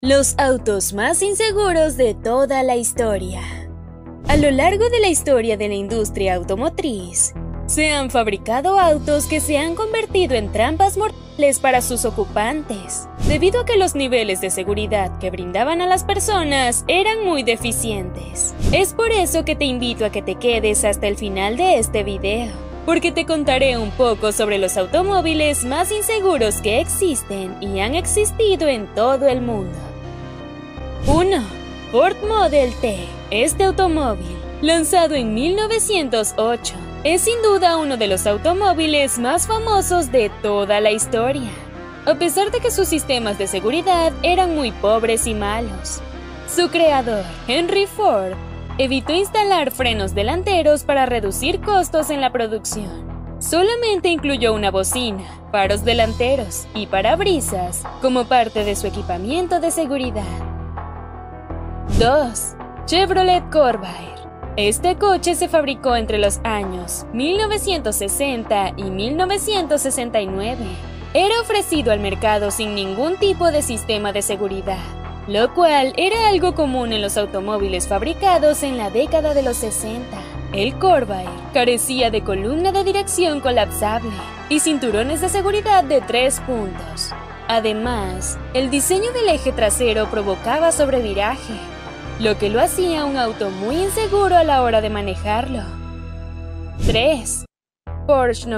Los autos más inseguros de toda la historia. A lo largo de la historia de la industria automotriz, se han fabricado autos que se han convertido en trampas mortales para sus ocupantes, debido a que los niveles de seguridad que brindaban a las personas eran muy deficientes. Es por eso que te invito a que te quedes hasta el final de este video, porque te contaré un poco sobre los automóviles más inseguros que existen y han existido en todo el mundo. 1. Ford Model T. Este automóvil, lanzado en 1908, es sin duda uno de los automóviles más famosos de toda la historia, a pesar de que sus sistemas de seguridad eran muy pobres y malos. Su creador, Henry Ford, evitó instalar frenos delanteros para reducir costos en la producción. Solamente incluyó una bocina, faros delanteros y parabrisas como parte de su equipamiento de seguridad. 2. Chevrolet Corvair. Este coche se fabricó entre los años 1960 y 1969. Era ofrecido al mercado sin ningún tipo de sistema de seguridad, lo cual era algo común en los automóviles fabricados en la década de los 60. El Corvair carecía de columna de dirección colapsable y cinturones de seguridad de 3 puntos. Además, el diseño del eje trasero provocaba sobreviraje, lo que lo hacía un auto muy inseguro a la hora de manejarlo. 3. Porsche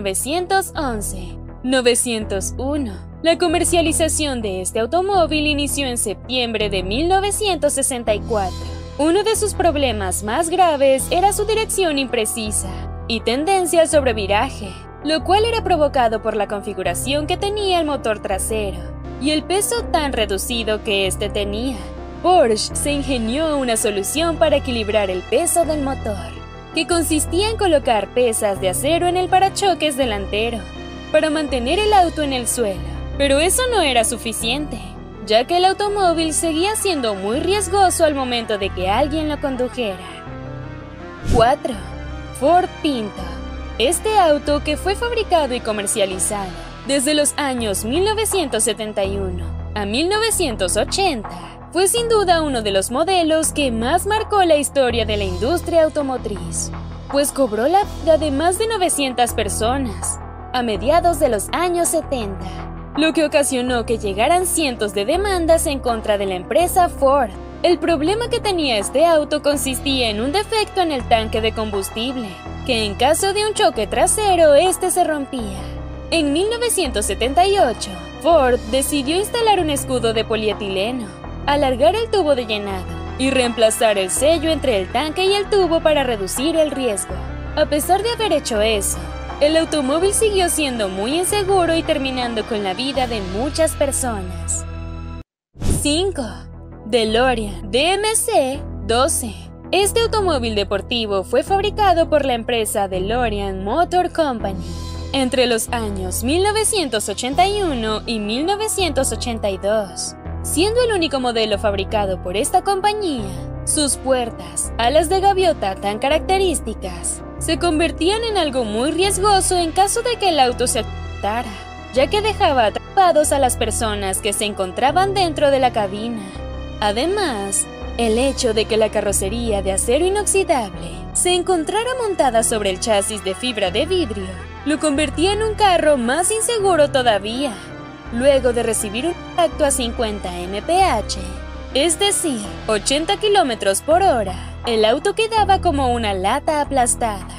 911. La comercialización de este automóvil inició en septiembre de 1964. Uno de sus problemas más graves era su dirección imprecisa y tendencia al sobreviraje, lo cual era provocado por la configuración que tenía el motor trasero y el peso tan reducido que este tenía. Porsche se ingenió una solución para equilibrar el peso del motor, que consistía en colocar pesas de acero en el parachoques delantero para mantener el auto en el suelo. Pero eso no era suficiente, ya que el automóvil seguía siendo muy riesgoso al momento de que alguien lo condujera. 4. Ford Pinto. Este auto, que fue fabricado y comercializado desde los años 1971 a 1980, fue sin duda uno de los modelos que más marcó la historia de la industria automotriz, pues cobró la vida de más de 900 personas a mediados de los años 70, lo que ocasionó que llegaran cientos de demandas en contra de la empresa Ford. El problema que tenía este auto consistía en un defecto en el tanque de combustible, que en caso de un choque trasero, este se rompía. En 1978, Ford decidió instalar un escudo de polietileno, alargar el tubo de llenado y reemplazar el sello entre el tanque y el tubo para reducir el riesgo. A pesar de haber hecho eso, el automóvil siguió siendo muy inseguro y terminando con la vida de muchas personas. 5. DeLorean DMC-12. Este automóvil deportivo fue fabricado por la empresa DeLorean Motor Company entre los años 1981 y 1982. Siendo el único modelo fabricado por esta compañía, sus puertas, alas de gaviota tan características, se convertían en algo muy riesgoso en caso de que el auto se accidentara, ya que dejaba atrapados a las personas que se encontraban dentro de la cabina. Además, el hecho de que la carrocería de acero inoxidable se encontrara montada sobre el chasis de fibra de vidrio, lo convertía en un carro más inseguro todavía. Luego de recibir un impacto a 50 mph, es decir, 80 km/h, el auto quedaba como una lata aplastada.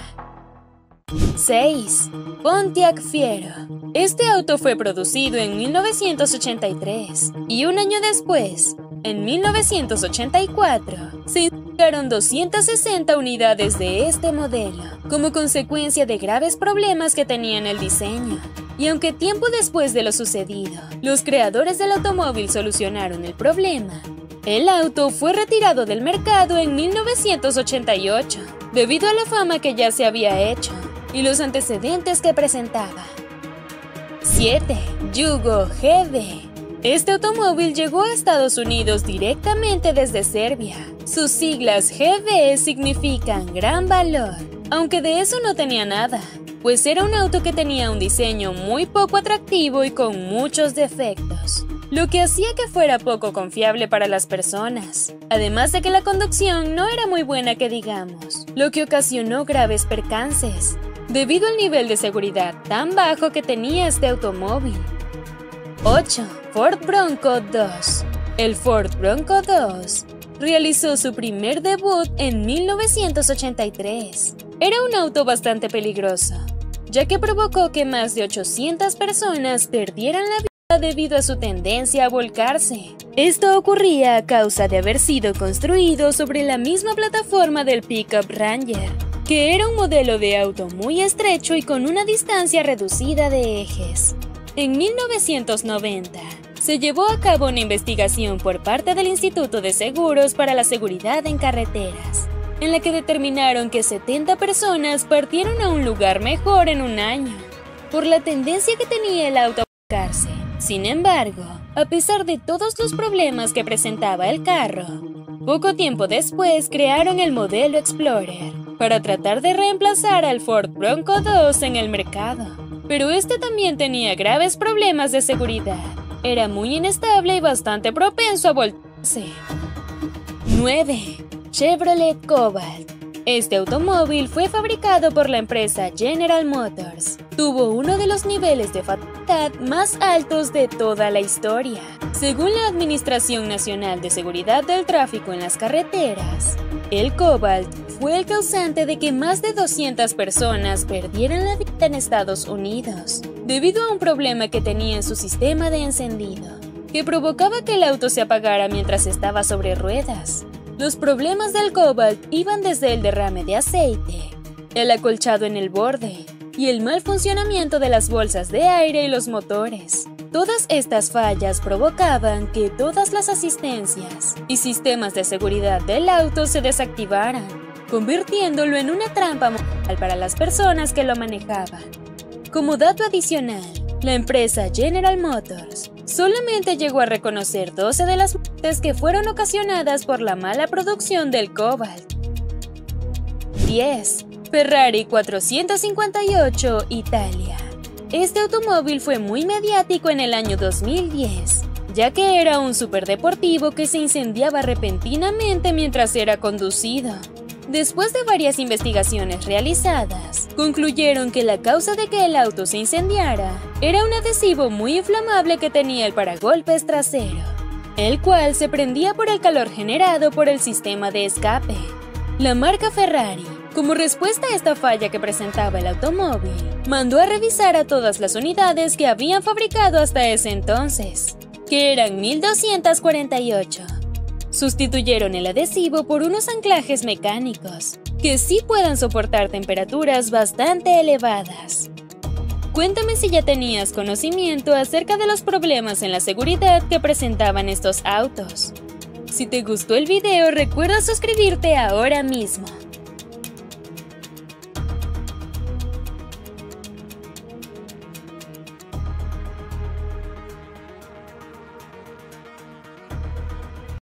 6. Pontiac Fiero. Este auto fue producido en 1983 y un año después, en 1984, se instalaron 260 unidades de este modelo, como consecuencia de graves problemas que tenía en el diseño. Y aunque tiempo después de lo sucedido, los creadores del automóvil solucionaron el problema, el auto fue retirado del mercado en 1988, debido a la fama que ya se había hecho y los antecedentes que presentaba. 7. Yugo GD. Este automóvil llegó a Estados Unidos directamente desde Serbia. Sus siglas GB significan gran valor, aunque de eso no tenía nada, pues era un auto que tenía un diseño muy poco atractivo y con muchos defectos. lo que hacía que fuera poco confiable para las personas, además de que la conducción no era muy buena que digamos, lo que ocasionó graves percances, debido al nivel de seguridad tan bajo que tenía este automóvil. 8. Ford Bronco 2. El Ford Bronco 2 realizó su primer debut en 1983. Era un auto bastante peligroso, ya que provocó que más de 800 personas perdieran la vida debido a su tendencia a volcarse. Esto ocurría a causa de haber sido construido sobre la misma plataforma del Pickup Ranger, que era un modelo de auto muy estrecho y con una distancia reducida de ejes. En 1990, se llevó a cabo una investigación por parte del Instituto de Seguros para la Seguridad en Carreteras, en la que determinaron que 70 personas partieron a un lugar mejor en un año, por la tendencia que tenía el auto a volcarse. Sin embargo, a pesar de todos los problemas que presentaba el carro, poco tiempo después crearon el modelo Explorer, para tratar de reemplazar al Ford Bronco 2 en el mercado. Pero este también tenía graves problemas de seguridad. Era muy inestable y bastante propenso a volcarse. 9. Chevrolet Cobalt. Este automóvil fue fabricado por la empresa General Motors. Tuvo uno de los niveles de fatalidad más altos de toda la historia. Según la Administración Nacional de Seguridad del Tráfico en las Carreteras, el Cobalt fue el causante de que más de 200 personas perdieran la vida en Estados Unidos, debido a un problema que tenía en su sistema de encendido, que provocaba que el auto se apagara mientras estaba sobre ruedas. Los problemas del Cobalt iban desde el derrame de aceite, el acolchado en el borde y el mal funcionamiento de las bolsas de aire y los motores. Todas estas fallas provocaban que todas las asistencias y sistemas de seguridad del auto se desactivaran, convirtiéndolo en una trampa mortal para las personas que lo manejaban. Como dato adicional, la empresa General Motors solamente llegó a reconocer 12 de las muertes que fueron ocasionadas por la mala producción del Cobalt. 10. Ferrari 458 Italia. Este automóvil fue muy mediático en el año 2010, ya que era un superdeportivo que se incendiaba repentinamente mientras era conducido. Después de varias investigaciones realizadas, concluyeron que la causa de que el auto se incendiara era un adhesivo muy inflamable que tenía el paragolpes trasero, el cual se prendía por el calor generado por el sistema de escape. La marca Ferrari, como respuesta a esta falla que presentaba el automóvil, mandó a revisar a todas las unidades que habían fabricado hasta ese entonces, que eran 1248. Sustituyeron el adhesivo por unos anclajes mecánicos, que sí puedan soportar temperaturas bastante elevadas. Cuéntame si ya tenías conocimiento acerca de los problemas en la seguridad que presentaban estos autos. Si te gustó el video, recuerda suscribirte ahora mismo.